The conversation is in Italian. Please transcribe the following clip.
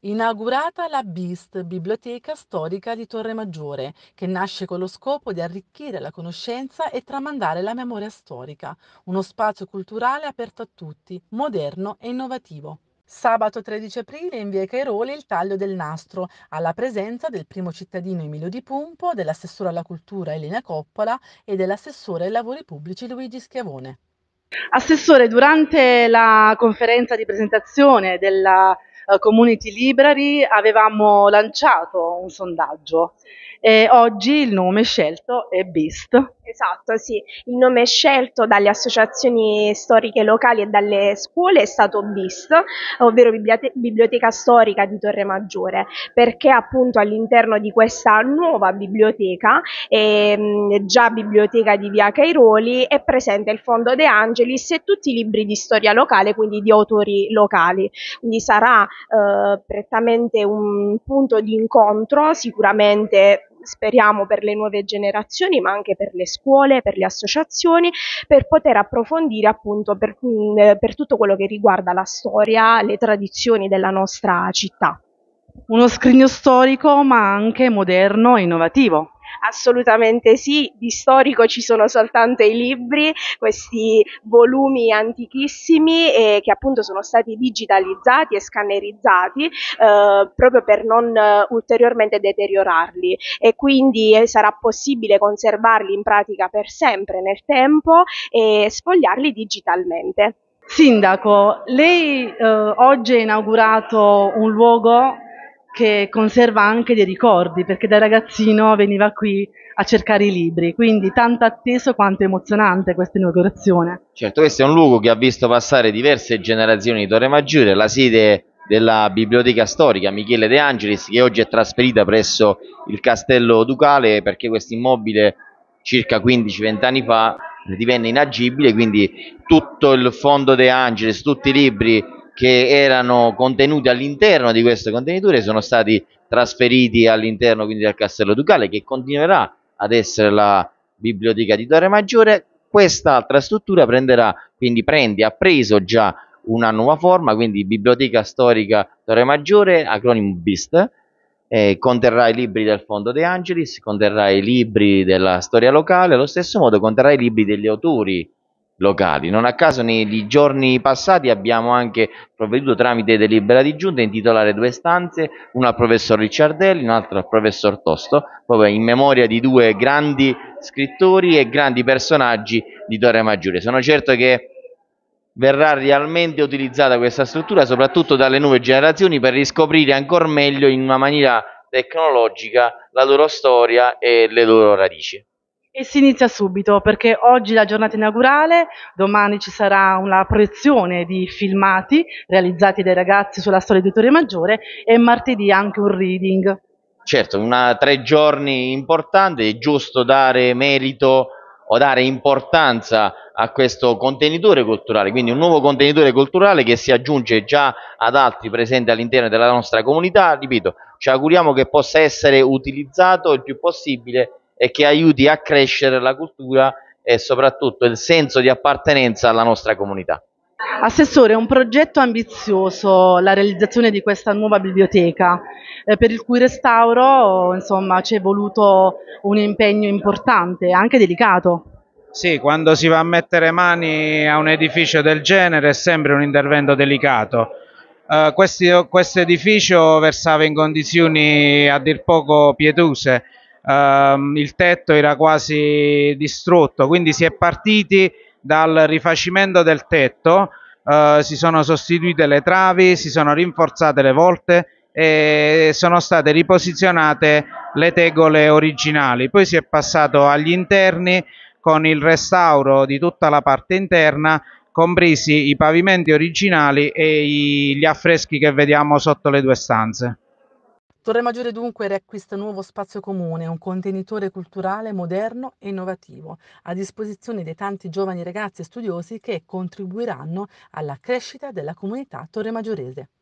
Inaugurata la BIST, Biblioteca Storica di Torre Maggiore, che nasce con lo scopo di arricchire la conoscenza e tramandare la memoria storica, uno spazio culturale aperto a tutti, moderno e innovativo. Sabato 13 aprile in via Cairoli il taglio del nastro, alla presenza del primo cittadino Emilio Di Pumpo, dell'assessore alla cultura Elena Coppola e dell'assessore ai lavori pubblici Luigi Schiavone. Assessore, durante la conferenza di presentazione della Community Library avevamo lanciato un sondaggio e oggi il nome scelto è BEAST. Esatto, sì. Il nome scelto dalle associazioni storiche locali e dalle scuole è stato BIST, ovvero Biblioteca Storica di Torre Maggiore, perché appunto all'interno di questa nuova biblioteca, già biblioteca di Via Cairoli, è presente il Fondo De Angelis e tutti i libri di storia locale, quindi di autori locali. Quindi sarà prettamente un punto di incontro, sicuramente speriamo per le nuove generazioni, ma anche per le scuole, per le associazioni, per poter approfondire appunto per tutto quello che riguarda la storia, le tradizioni della nostra città. Uno scrigno storico ma anche moderno e innovativo. Assolutamente sì, di storico ci sono soltanto i libri, questi volumi antichissimi che appunto sono stati digitalizzati e scannerizzati proprio per non ulteriormente deteriorarli e quindi sarà possibile conservarli in pratica per sempre nel tempo e sfogliarli digitalmente. Sindaco, lei oggi ha inaugurato un luogo che conserva anche dei ricordi, perché da ragazzino veniva qui a cercare i libri, quindi tanto atteso quanto emozionante questa inaugurazione. Certo, questo è un luogo che ha visto passare diverse generazioni di Torre Maggiore, la sede della biblioteca storica Michele De Angelis, che oggi è trasferita presso il Castello Ducale perché questo immobile circa 15-20 anni fa divenne inagibile, quindi tutto il fondo De Angelis, tutti i libri che erano contenuti all'interno di queste conteniture sono stati trasferiti all'interno quindi del Castello Ducale, che continuerà ad essere la biblioteca di Torre Maggiore. Quest'altra struttura ha preso già una nuova forma, quindi Biblioteca Storica Torre Maggiore, acronimo BIST, conterrà i libri del Fondo De Angelis, conterrà i libri della storia locale, allo stesso modo conterrà i libri degli autori locali. Non a caso nei giorni passati abbiamo anche provveduto tramite delibera di giunta a intitolare due stanze, una al professor Ricciardelli, un'altra al professor Tosto, proprio in memoria di due grandi scrittori e grandi personaggi di Torre Maggiore. Sono certo che verrà realmente utilizzata questa struttura soprattutto dalle nuove generazioni per riscoprire ancora meglio in una maniera tecnologica la loro storia e le loro radici. E si inizia subito perché oggi è la giornata inaugurale, domani ci sarà una proiezione di filmati realizzati dai ragazzi sulla storia di Torre Maggiore e martedì anche un reading. Certo, 3 giorni importanti, è giusto dare merito o dare importanza a questo contenitore culturale, quindi un nuovo contenitore culturale che si aggiunge già ad altri presenti all'interno della nostra comunità. Ripeto, ci auguriamo che possa essere utilizzato il più possibile e che aiuti a crescere la cultura e soprattutto il senso di appartenenza alla nostra comunità. Assessore, è un progetto ambizioso la realizzazione di questa nuova biblioteca, per il cui restauro, insomma, ci è voluto un impegno importante, anche delicato. Sì, quando si va a mettere mani a un edificio del genere è sempre un intervento delicato. Questo edificio versava in condizioni a dir poco pietose, il tetto era quasi distrutto, quindi si è partiti dal rifacimento del tetto, si sono sostituite le travi, si sono rinforzate le volte e sono state riposizionate le tegole originali. Poi si è passato agli interni con il restauro di tutta la parte interna, compresi i pavimenti originali e gli affreschi che vediamo sotto le due stanze. Torre Maggiore dunque riacquista nuovo spazio comune, un contenitore culturale moderno e innovativo, a disposizione dei tanti giovani ragazzi e studiosi che contribuiranno alla crescita della comunità torremaggiorese.